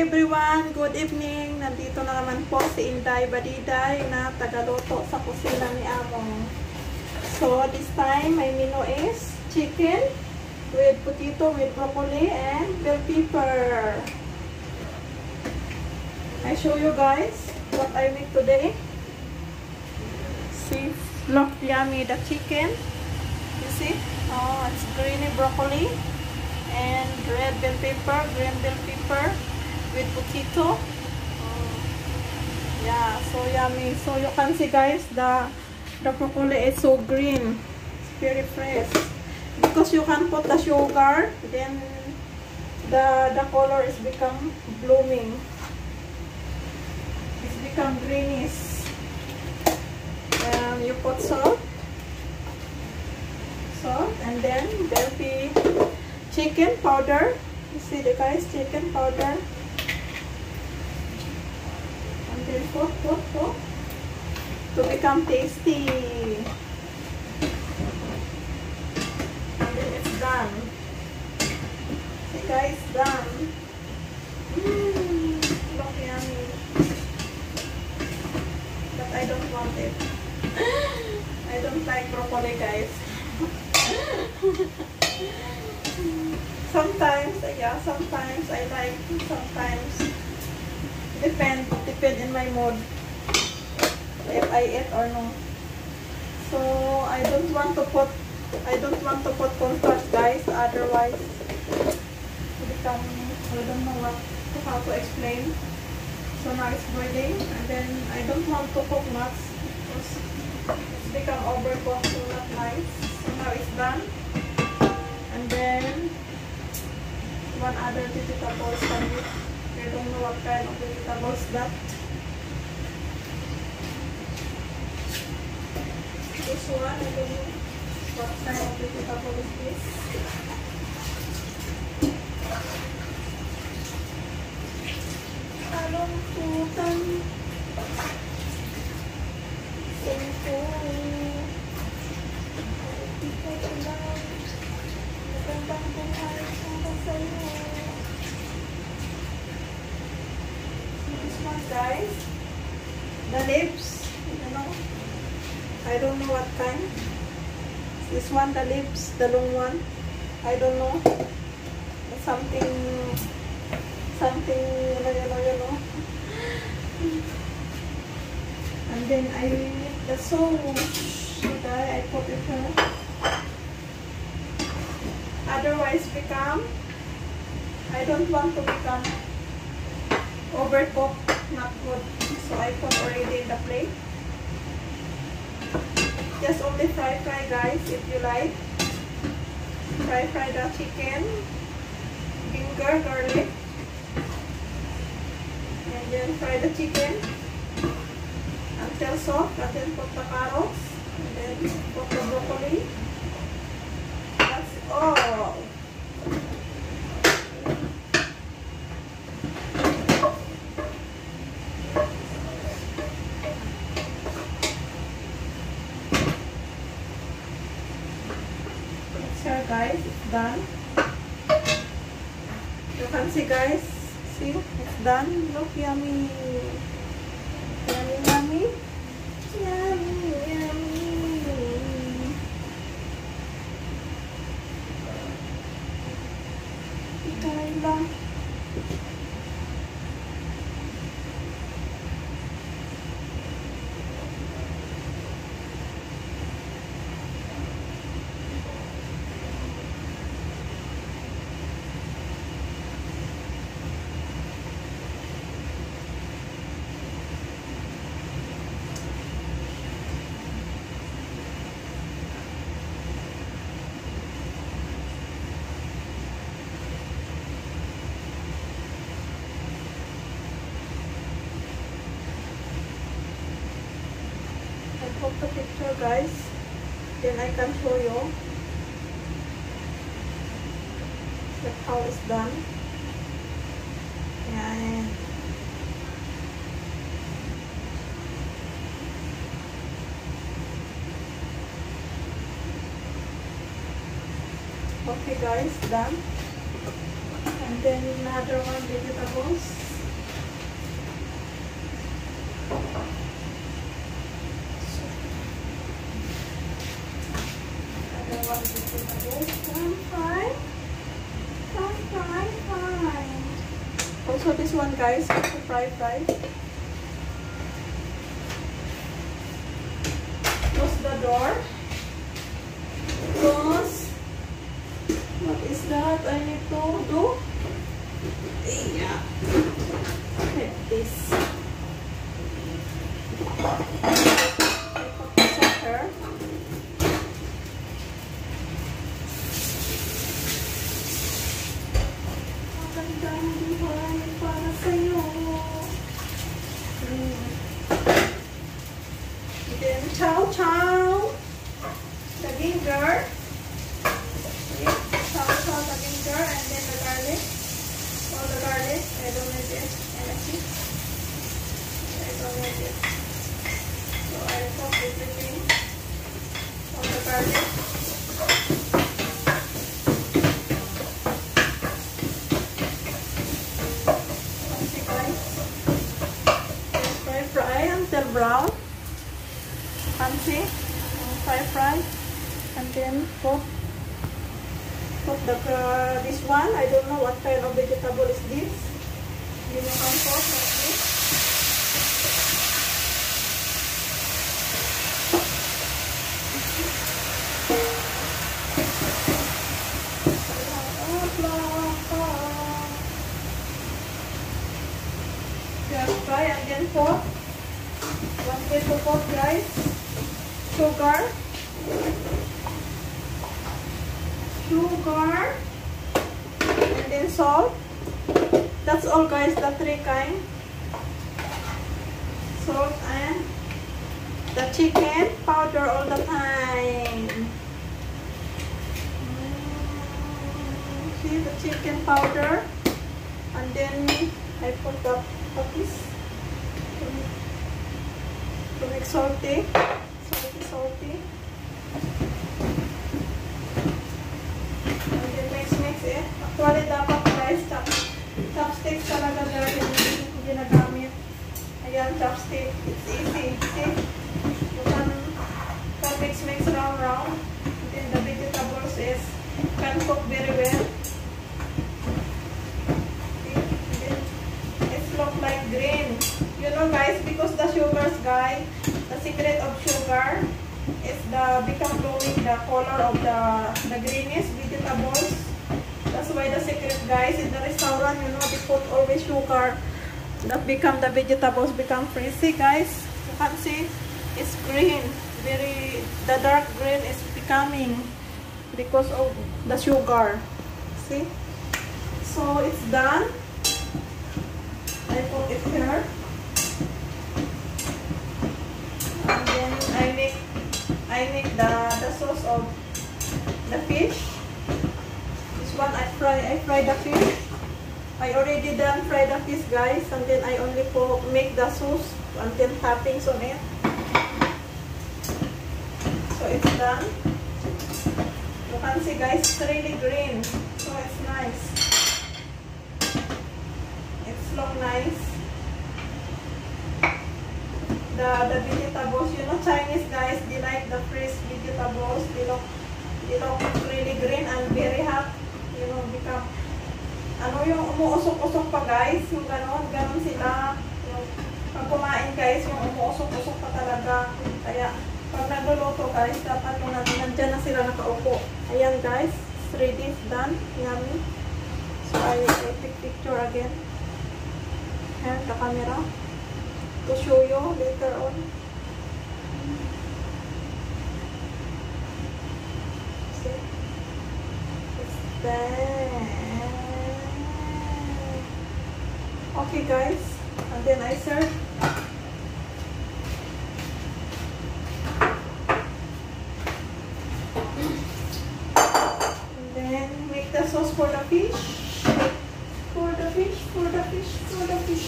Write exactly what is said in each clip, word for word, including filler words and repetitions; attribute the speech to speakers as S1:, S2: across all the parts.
S1: everyone! Good evening! Nandito na naman po si Inday Badiday na tagaluto sa kusina ni Among. So, this time, my menu is chicken with potato, with broccoli, and bell pepper. I show you guys what I make today. See, look yummy, the chicken. You see? Oh, it's greeny broccoli and red bell pepper, green bell pepper with potato. Oh, yeah, so yummy. So you can see guys, the the broccoli is so green. It's very fresh. Because you can put the sugar, then the the color is become blooming. It's become greenish. And you put salt. Salt and then there'll be chicken powder. You see the guys, chicken powder. And then put, put, put to become tasty. And then it's done. See guys, done. Mmm, look yummy. But I don't want it. I don't like broccoli guys. Sometimes, yeah, sometimes I like, sometimes depend, depend in my mood if I eat or no. So I don't want to put, I don't want to put cornstarch guys, otherwise it become, I don't know what, how to explain. So now it's boiling, and then I don't want to cook much because it's become overcooked, so not nice. So now it's done, and then one other vegetables can be, I don't know what kind of vegetables that. This one, I don't know what kind of vegetable is this. Kalungkutan. Singko. Ito ko lang. Magandang buhay para sa'yo. See this one guys? The leaves, you know, I don't know what kind. This one, the leaves, the long one, I don't know. Something, something, you know, you know, you know. And then I need the sauce. Okay, I put it here. Otherwise become, I don't want to become overcooked, not good. So I put already in the plate. Just only fry fry guys, if you like. Fry fry the chicken, ginger, garlic, and then fry the chicken until soft, and then put the carrots, and then put the broccoli. That's all. Here guys, it's done. You can see guys, see, it's done. Look, yummy. Yummy, yummy. Yummy, yummy. Ikain lang. Put the picture guys, then I can show you that how it's done. Yeah. Okay guys, done. And then another one vegetables. also this one, guys, to fry fry. Close the door. Close. What is that I need to do? Yeah. Like this. I put the sugar. Magandang buhay para sa'yo. Mm. Then, chow chow. The ginger. Chow chow the ginger and then the garlic. All the garlic. I don't need it. I like it. I don't need it. So I put everything. All the garlic. Okay guys. Then fry fry until brown. Fancy. Fry fry. And then put put the uh, this one. I don't know what kind of vegetable is this. You know how to like this. Just fry and then put one way to put, guys. Sugar. Sugar. And then salt. That's all, guys, the three kind. Salt and the chicken powder all the time. Mm, see the chicken powder. And then I put the puppies to, to make salty. Salty, salty. And then mix, mix it. Actually, dapat, guys, chop, chopsticks talaga dahil hindi ko ginagamit. Ayan, chopstick. It's easy. See? You can, can mix, mix round, round. And then the vegetables is can cook very well. See? And then it's look like green. You know, guys, because the sugars, guys, the secret of sugar is the become glowing the color of the the greenish vegetables. That's why the secret, guys, in the restaurant, you know, they put always sugar that become the vegetables become frizzy, guys. You can see it's green, very the dark green is becoming because of the sugar. See, so it's done. I put it here. And then I make I make the, the sauce of the fish. This one I fry I fry the fish. I already done fry the fish, guys, and then I only put, make the sauce and then toppings on it. So it's done. You can see, guys, it's really green. So it's nice. It's look nice. The, the vegetables, you know, Chinese guys, they like the fresh vegetables. They look, they look really green and very hot. You know, become, ano yung umuusok-usok pa, guys. Yung ganon, ganon sila. Yung, pag kumain, guys, yung umuusok-usok pa talaga. Kaya, pag nagluluto, guys, dapat yung nandyan na sila nakaupo. Ayan, guys, it's ready, it's done. Yummy. So, I will take picture again. Here, the camera. To show you later on. See? It's there. Okay, guys. And then I serve. And then make the sauce for the fish. For the fish, for the fish, for the fish.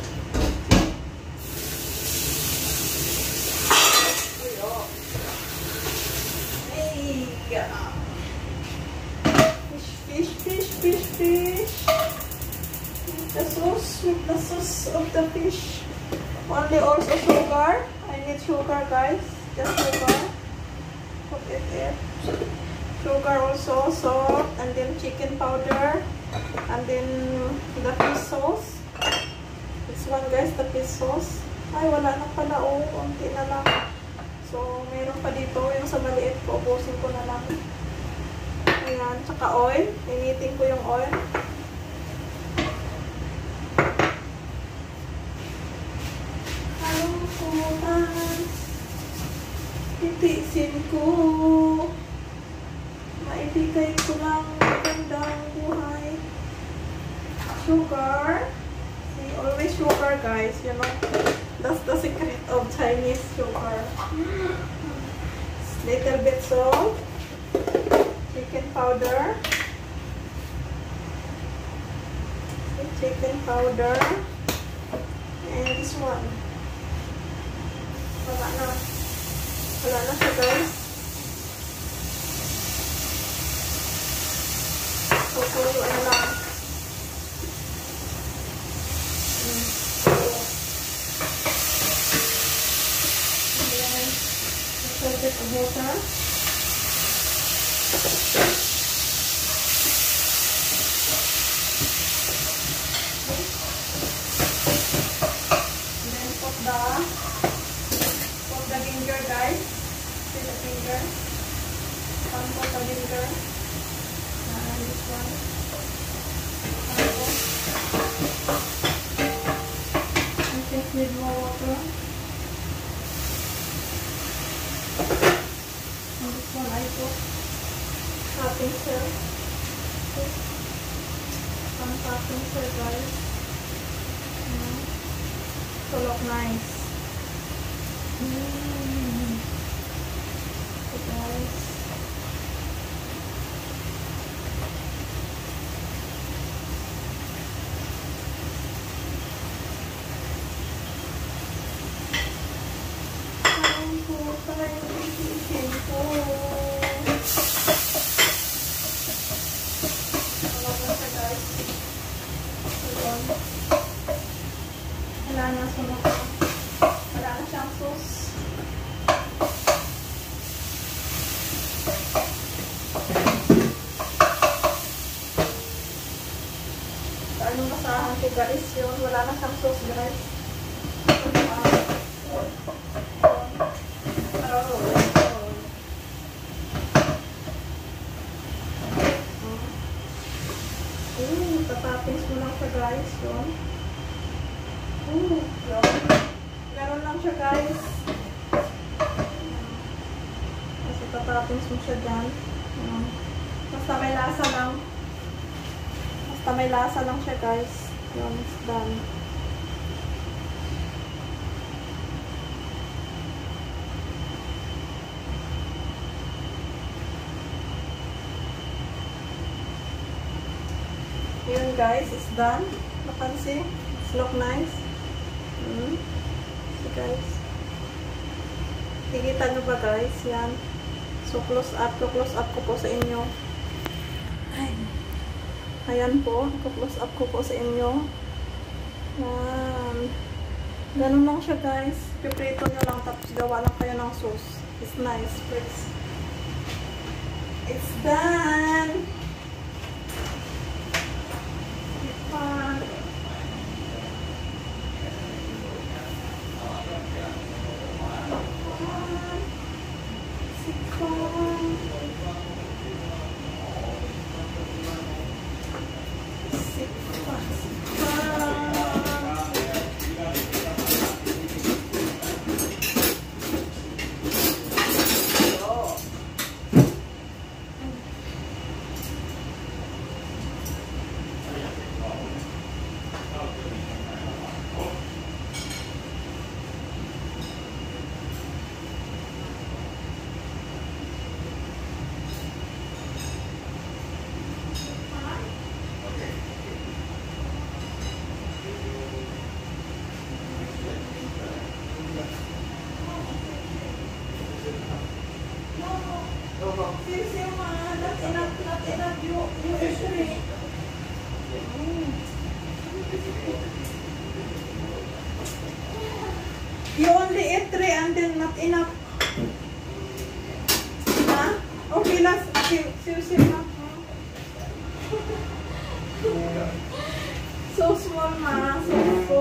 S1: Fish, fish, fish, fish, fish. With the sauce, with the sauce of the fish. Only also sugar. I need sugar, guys. Just sugar. Put it there. Sugar also, salt, and then chicken powder. And then, the fish sauce. This one guys, the fish sauce. Ay, wala na pala. Oh, konti na lang. So, meron pa dito. Yung sa maliit ko, ubusin ko na lang. Ayan. Tsaka oil. Initin ko yung oil. Halong titiisin ko. Maibigay ko lang magandang buhay. Sugar. See, always sugar guys, you know. That's the secret of Chinese sugar. Little bit salt. Chicken powder. Chicken powder. And this one. Wala na. Wala na siya guys. Pupuruan na lang. Hmm. Ayan. A little bit of water. And then put the put the ginger guys. See the ginger. Some put the ginger. And this one. And just need more water. And this one I put topping cell. Some topping cell guys. Mm. To look nice. Mm. So guys. Wala na sunod na. Wala na siyang sauce. Ano masahan ko guys yun? Wala na siyang sauce guys. Tatapins mo lang siya guys, yun. Ooh, yun. Meron lang siya guys. Kasi tatapins mo siya dyan. Yun. Basta may lasa lang. Basta may lasa lang siya guys. Yun, it's done. Yun guys, it's done. Napansin? It's look nice. Mm. So guys. Nakikita nyo ba guys? Yan. So close up. Close up ko po sa inyo. Ay. Ayan po. Close up ko po sa inyo. Yan. Ganun lang siya guys. Piprito nyo lang. Tapos gawa lang kayo ng sauce. It's nice. Please. It's done. You only eat three and then not enough. Huh? Okay, last. See, see, see. So small, ma. So po.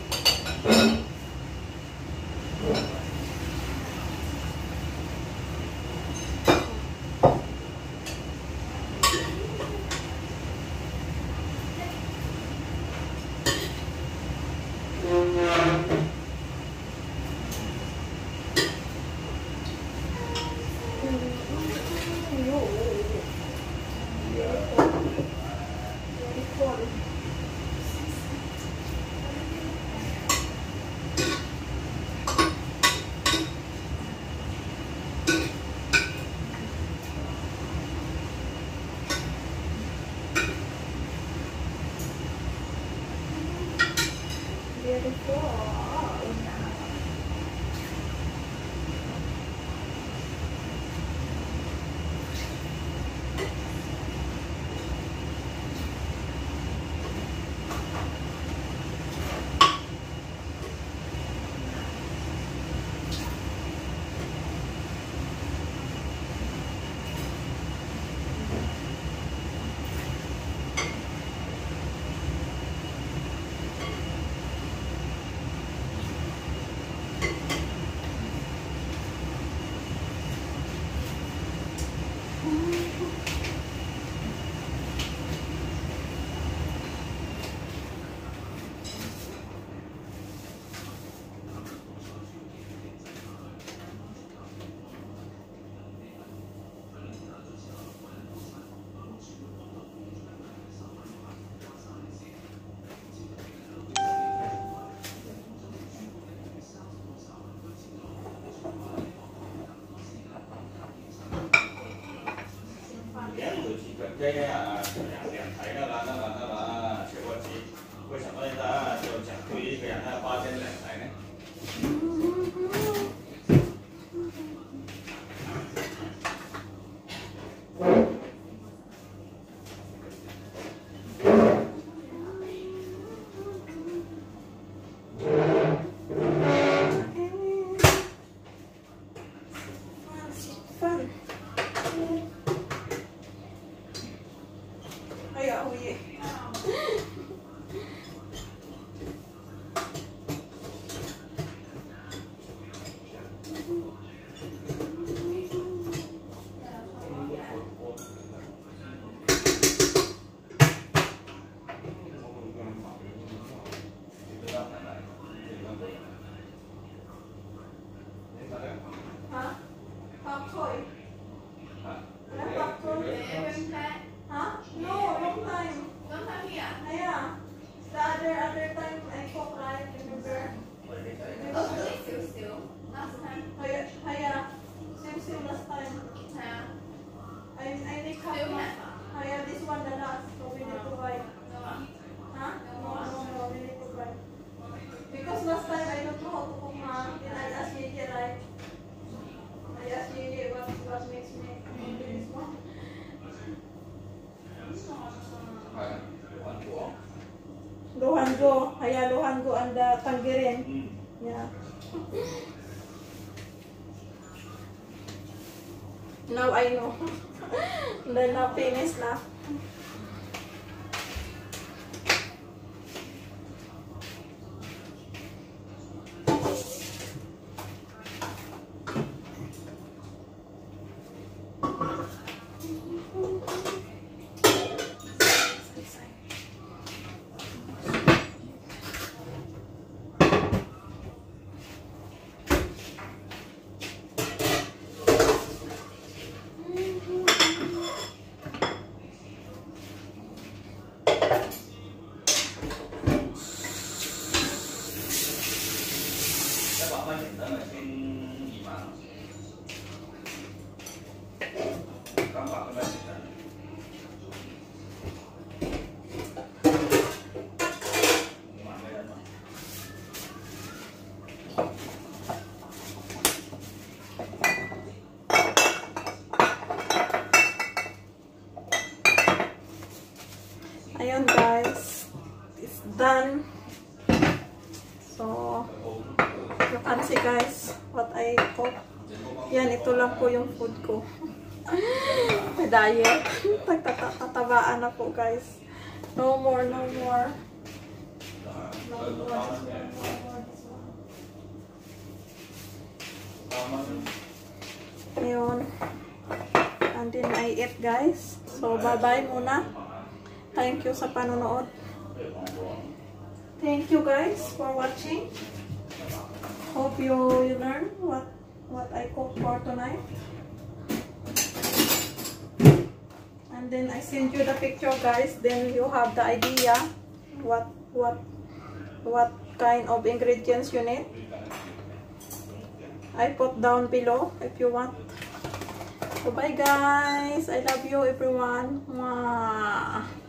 S1: Beautiful.
S2: 这个啊，两两台的啦，那个那个切割机，为什么呢？就讲究一个人呢，八千两台呢？
S1: Luhango, haya Luhango anda Tanggirin.
S2: Mm.
S1: Yeah. Now I know. Then now finish na. Ayun guys, it's done. So, you can see guys what I cook. Yan, ito lang po yung food ko. May diet. Nagtatabaan na po guys. No more, no more.
S2: Đó.
S1: No
S2: Rồi,
S1: more,
S2: tao
S1: this
S2: nó
S1: one,
S2: kìa.
S1: no more, this one.
S2: Tao nó
S1: Ayun. And then I eat, guys. So, bye-bye muna. Thank you sa panonood. Thank you guys for watching. Hope you, you learn what what I cook for tonight. And then I send you the picture, guys. Then you have the idea what what what kind of ingredients you need. I put down below if you want. So bye guys. I love you everyone. Mwah.